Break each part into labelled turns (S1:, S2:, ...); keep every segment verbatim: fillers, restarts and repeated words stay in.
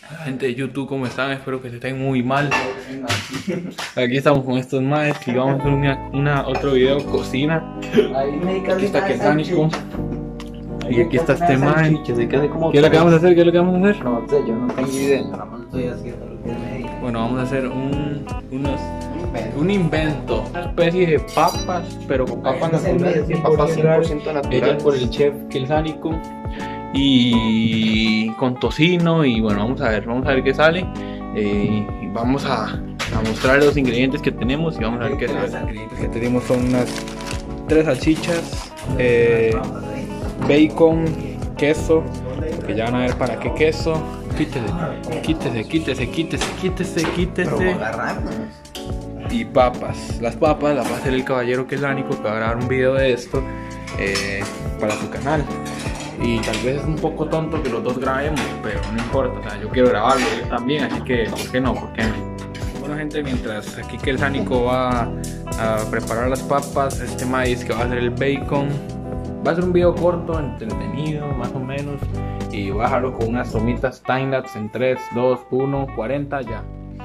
S1: Gente de YouTube, ¿cómo están? Espero que se estén muy mal. Aquí estamos con estos maes que vamos a hacer una, una, otro video de cocina. Aquí está Quelzánico. Y aquí está este mae. ¿Qué es lo que vamos a hacer? ¿Qué es lo que vamos a hacer?
S2: No sé, yo no tengo idea, nada más estoy haciendo lo que me diga.
S1: Bueno, vamos a hacer un, unos, un invento, una especie de papas, pero con papas naturales,
S2: Papas cien por ciento
S1: hechas
S2: naturales.
S1: por el chef Quelzánico y con tocino. Y bueno, vamos a ver, vamos a ver qué sale. Eh, y vamos a, a mostrar los ingredientes que tenemos y vamos a ver qué sale. Los ingredientes que tenemos son unas tres salchichas, eh, bacon, queso, que ya van a ver para qué queso. Quítese, quítese, quítese, quítese, quítese, quítese. Y papas. Las papas las va a hacer el caballero Quelzánico, que va a grabar un video de esto eh, para su canal. Y tal vez es un poco tonto que los dos grabemos, pero no importa, o sea, yo quiero grabarlo yo también, así que ¿por qué no? ¿Por qué no? Bueno, gente, mientras aquí Quelzánico va a preparar las papas, este maíz que va a hacer el bacon, va a ser un video corto, entretenido, más o menos, y voy a dejarlo con unas tomitas timelapse en tres, dos, uno, cuarenta, ya.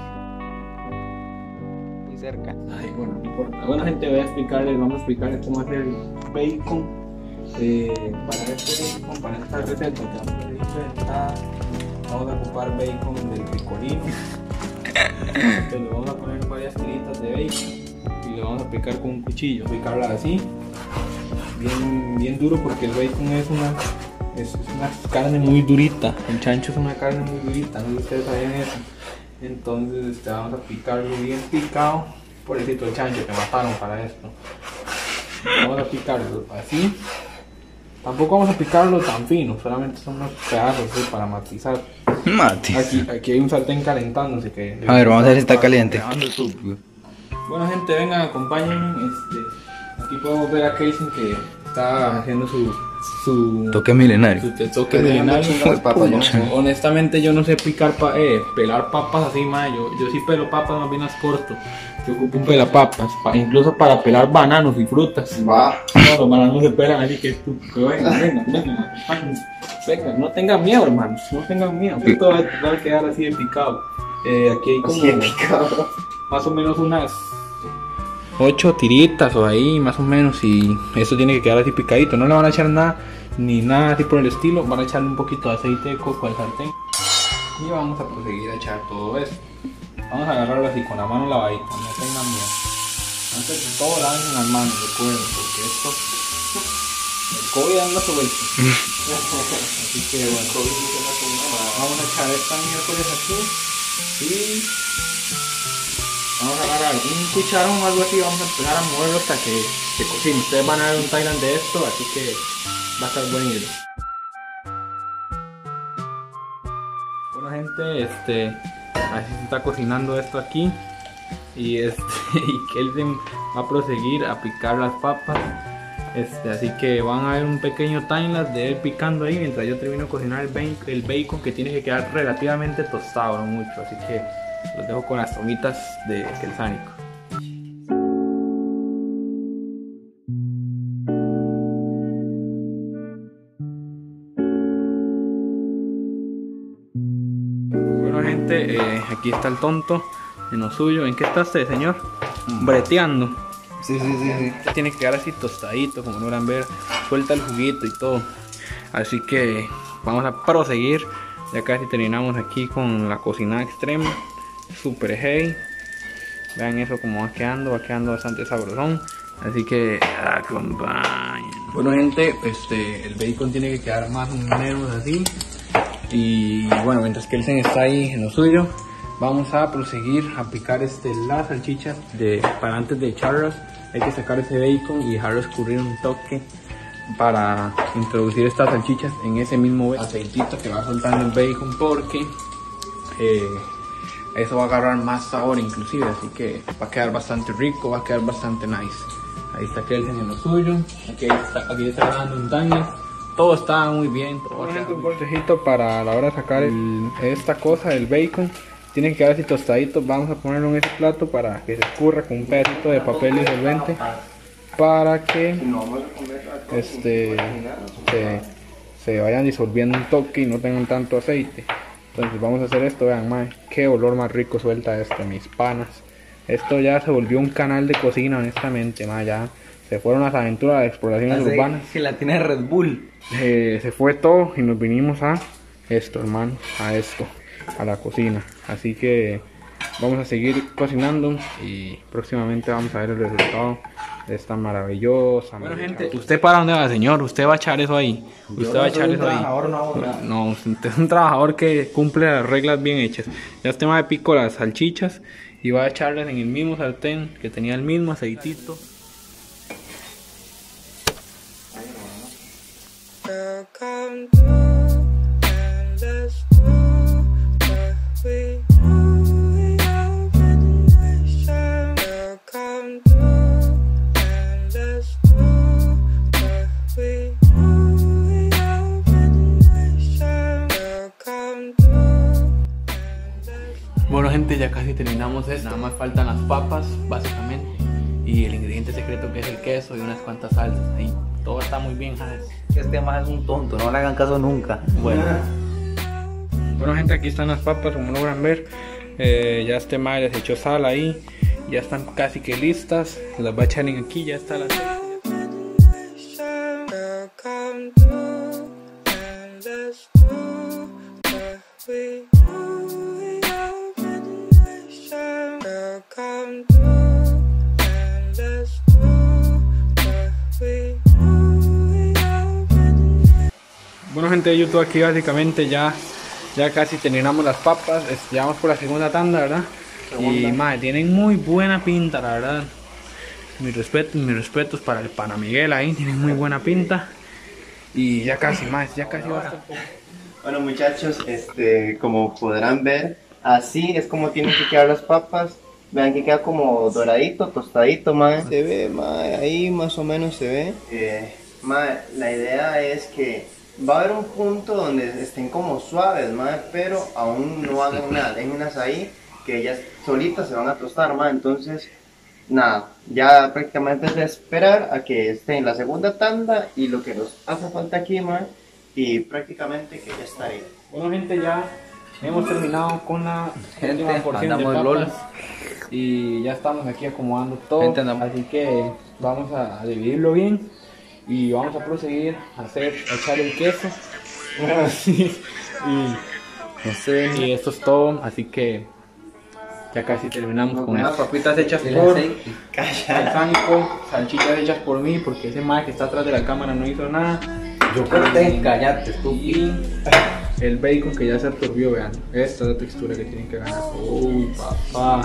S2: Muy cerca.
S1: Ay, bueno, no importa. Bueno, gente, voy a explicarles, vamos a explicarles cómo hacer el bacon. Eh, para este bacon, para esta receta que vamos a inventar, vamos a ocupar bacon del picolino. Entonces le vamos a poner varias tiritas de bacon y le vamos a picar con un cuchillo, picarla así, bien, bien duro, porque el bacon es una, es, es una carne muy durita. El chancho es una carne muy durita, no sé si ustedes sabían eso. Entonces este, vamos a picarlo bien picado. Pobrecito el chancho que mataron para esto. Vamos a picarlo así. Tampoco vamos a picarlo tan fino, solamente son unos pedazos así para matizar.
S2: Mati.
S1: Aquí, aquí hay un sartén calentándose que...
S2: A ver, vamos a ver si está caliente.
S1: Bueno, gente, vengan, acompáñenme. Este, aquí podemos ver a Kelsen que está haciendo su... su
S2: Toque milenario.
S1: su te- toque milenario. Honestamente yo no sé picar pa eh, pelar papas así, ma. Yo, yo sí pelo papas, más bien las corto. Yo ocupo un pelapapas, pa, incluso para pelar bananos y frutas.
S2: Va.
S1: No, los bananos no se pelan, así que tú, que venga, venga, venga, venga, no tengan miedo, hermanos, no tengan miedo. Esto va a, va a quedar así de picado. Eh, aquí hay como más o menos unas ocho tiritas o ahí, más o menos, y esto tiene que quedar así picadito. No le van a echar nada, ni nada así por el estilo. Van a echarle un poquito de aceite de coco al sartén y vamos a proseguir a echar todo esto. Vamos a agarrarlo así con la mano lavadita, no tengan miedo. Antes de todo laven las manos, recuerden, porque esto, el COVID anda su vuelta. Así que bueno, vamos a echar esta miércoles aquí y vamos a agarrar un cucharón o algo así. Vamos a empezar a moverlo hasta que se cocine. Ustedes van a ver un Thailand de esto, así que va a estar bonito. Bueno, gente, este, así se está cocinando esto aquí. Y este, y Kelsen va a proseguir a picar las papas. Este, así que van a ver un pequeño timelapse de él picando ahí mientras yo termino de cocinar el bacon, el bacon, que tiene que quedar relativamente tostado, no mucho. Así que los dejo con las tomitas de Quelzánico. Bueno, gente, eh, aquí está el tonto en lo suyo. ¿En qué está usted, señor? Breteando.
S2: Sí, sí, sí, sí.
S1: Tiene que quedar así tostadito, como logran ver. Suelta el juguito y todo. Así que vamos a proseguir. Ya casi terminamos aquí con la cocinada extrema. Super heavy. Vean eso como va quedando. Va quedando bastante sabrosón. Así que acompañen. Bueno, gente, este, el bacon tiene que quedar más o menos así. Y bueno, mientras que Kelsen está ahí en lo suyo, vamos a proseguir a picar este, las salchichas de, para antes de echarlas. Hay que sacar ese bacon y dejarlo escurrir un toque para introducir estas salchichas en ese mismo aceitito que va soltando el bacon, porque eh, eso va a agarrar más sabor inclusive, así que va a quedar bastante rico, va a quedar bastante nice. Ahí está Kelsen en lo suyo, aquí está, aquí está dando un daño. Todo está muy bien. Todo va a quedar un consejito para la hora de sacar el, esta cosa, el bacon. Tiene que quedar así tostadito. Vamos a ponerlo en ese plato para que se escurra con un pedacito de papel disolvente, para que este, se, se vayan disolviendo un toque y no tengan tanto aceite. Entonces vamos a hacer esto, vean, mae, qué olor más rico suelta este, mis panas. Esto ya se volvió un canal de cocina, honestamente, mae, ya se fueron las aventuras de exploraciones
S2: Hace
S1: urbanas.
S2: gelatina de Red Bull.
S1: Eh, se fue todo y nos vinimos a esto, hermano, a esto, a la cocina. Así que vamos a seguir cocinando y próximamente vamos a ver el resultado de esta maravillosa. Bueno, gente, ¿usted para dónde va, señor? ¿Usted va a echar eso ahí? ¿Usted va a echar eso ahí?
S2: No,
S1: No, no, usted es un trabajador que cumple las reglas bien hechas. Ya este me pico las salchichas y va a echarlas en el mismo sartén que tenía el mismo aceitito. Bueno, gente, ya casi terminamos esto. Nada más faltan las papas, básicamente, y el ingrediente secreto que es el queso y unas cuantas salsas. Ahí todo está muy bien, ¿sabes?
S2: Este más es un tonto, no le hagan caso nunca.
S1: Bueno, bueno, gente, aquí están las papas, como logran ver. Eh, ya este madre les echó sal ahí. Ya están casi que listas. Las va a echar en aquí, ya está la salsa. Bueno, gente de YouTube, aquí básicamente ya ya casi terminamos las papas. Ya vamos por la segunda tanda, ¿verdad? Segunda. Y madre, tienen muy buena pinta, la verdad. Mis respetos, mis respetos para el pana Miguel ahí, tienen muy buena pinta. Y ya casi más, ya casi va a estar.
S3: Bueno, muchachos, este, como podrán ver, así es como tienen que quedar las papas. Vean que queda como doradito, tostadito, mae. Se ve, mae, ahí más o menos se ve. Eh, mae, la idea es que va a haber un punto donde estén como suaves, mae, pero aún no hagan nada. Déjenlas ahí, que ellas solitas se van a tostar, mae. Entonces, nada, ya prácticamente es de esperar a que esté en la segunda tanda y lo que nos hace falta aquí, mae, y prácticamente que ya está ahí.
S1: Bueno, gente, ya hemos terminado con la
S2: Gente,
S1: última porción de
S2: andamos
S1: papas.
S2: lolas.
S1: Y ya estamos aquí acomodando todo.
S2: Gente, andamos-
S1: así que vamos a dividirlo bien y vamos a proseguir a hacer, a echar el queso. y,
S2: No sé.
S1: y esto es todo, así que ya casi terminamos con
S2: Bueno,
S1: las papitas hechas
S2: el
S1: por
S2: aceite.
S1: el Sanco, salchichas hechas por mí, porque ese mae que está atrás de la cámara no hizo nada.
S2: Yo corté, cállate, estúpido.
S1: Y el bacon que ya se absorbió, vean. Esta es la textura que tienen que ganar. Uy, papá.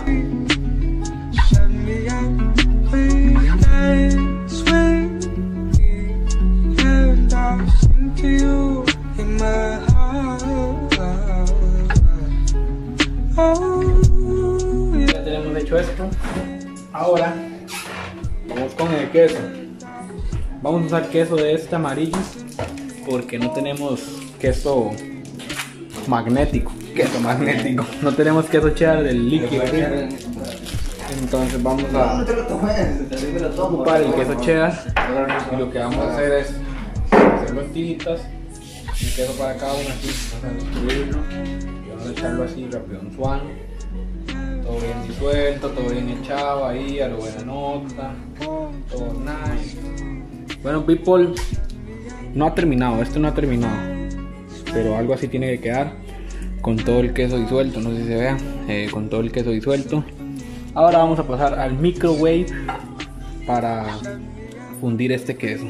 S1: Ya tenemos hecho esto. Ahora vamos con el queso. Vamos a usar queso de este amarillo porque no tenemos queso magnético.
S2: Queso magnético.
S1: No tenemos queso cheddar del líquido. Entonces vamos a ocupar el queso cheddar y lo que vamos a hacer es hacerlo en tiritas, un queso para cada uno así, vamos a distribuirlo y vamos a echarlo así rápido en suano, todo bien disuelto, todo bien echado ahí a lo buena nota, todo nice. Bueno, people, no ha terminado, esto no ha terminado, pero algo así tiene que quedar con todo el queso disuelto, no sé si se vea, eh, con todo el queso disuelto. Ahora vamos a pasar al microwave para fundir este queso.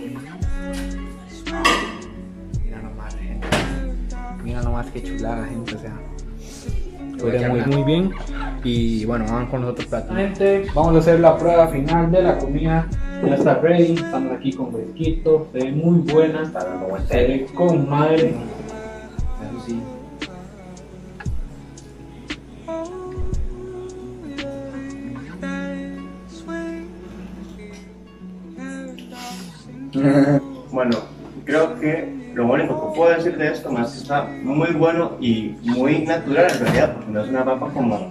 S1: Mira nomás, gente. Mira nomás qué chulada, gente. O sea, huele muy, muy bien. Y bueno, vamos con los otros platos. Gente, vamos a hacer la prueba final de la comida. Ya está ready. Estamos aquí con fresquito. Se ve muy buena. Se ve con madre. Eso sí.
S3: Bueno, creo que lo único que puedo decir de esto más que está muy bueno y muy natural en realidad, porque no es una papa como,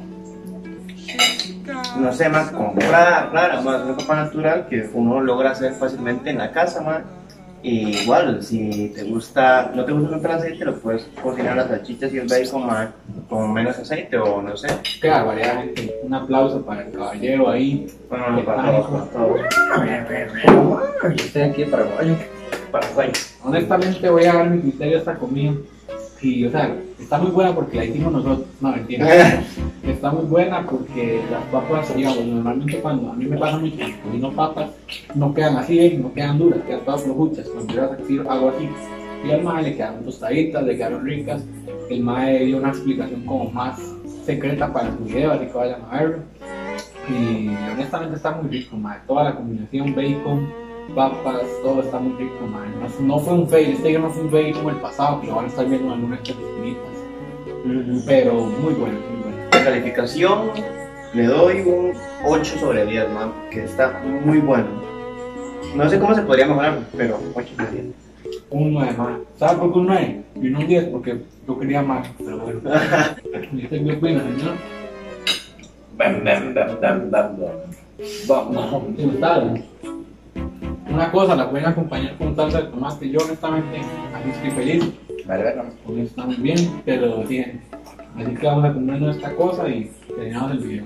S3: no sé, más comprada, rara, más una papa natural que uno logra hacer fácilmente en la casa, más. Y igual, si te gusta, no te gusta tanto el aceite, lo puedes cocinar las salchichas y el bacon ma, con menos aceite o no sé.
S1: Qué barbaridad, gente. Un aplauso para el caballero ahí.
S3: Bueno, para todos, para todos.
S2: Yo estoy aquí paraguayo.
S3: Paraguay.
S1: Honestamente voy a dar mi criterio a esta comida. Y, o sea, está muy buena porque la hicimos nosotros. No, mentira. Está muy buena porque las papas, digamos, normalmente cuando a mí me pasa mucho, cuando cocino papas, no quedan así, ¿eh? No quedan duras, quedan todas flojuchas. Cuando yo las tiro, hago así. Y al mae le quedaron tostaditas, le quedaron ricas. El mae dio una explicación como más secreta para su video, así que vayan a verlo. Y honestamente está muy rico, mae. Toda la combinación, bacon, papas, todo está muy rico, mae. No, no fue un fail, este video no fue un fail como el pasado, que lo van a estar viendo en algunas chapinitas. Mm-hmm. Pero muy bueno, muy bueno.
S3: La calificación le doy un ocho sobre diez, man, que está muy bueno. No sé cómo se podría mejorar, pero ocho sobre diez.
S1: Un nueve más. ¿Sabes por qué un nueve? Y no un diez porque yo quería más, pero bueno. ¿Y usted qué opina, señor?
S2: Bam, bam, bam, bam, bam, bam.
S1: Vamos, ¿te gustaron? Una cosa, la pueden acompañar con salsa de tomate. Yo honestamente, así estoy feliz.
S2: Vale, vale.
S1: Porque está muy bien, pero bien. Así que vamos a comernos esta cosa y terminamos el video.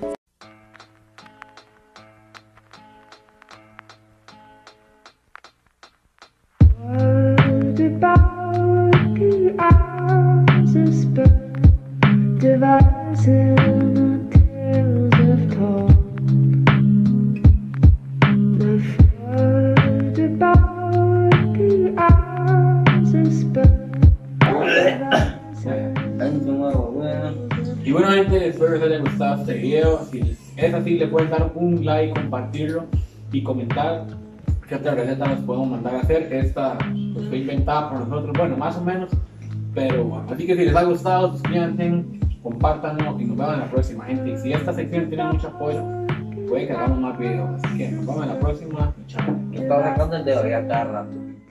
S1: Y bueno, gente, espero que les haya gustado este video. Si es así, le pueden dar un like, compartirlo y comentar qué otra receta nos podemos mandar a hacer. Esta pues, fue inventada por nosotros, bueno, más o menos. Pero bueno, así que si les ha gustado, suscríbanse, compártanlo y nos vemos en la próxima, gente. Y si esta sección tiene mucho apoyo, puede que hagamos más videos. Así que nos vemos en la próxima y chao.
S2: Yo estaba sacando el dedo ya cada rato.